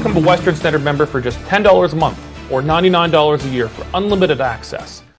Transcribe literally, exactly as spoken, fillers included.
become a Western Standard member for just ten dollars a month or ninety-nine dollars a year for unlimited access.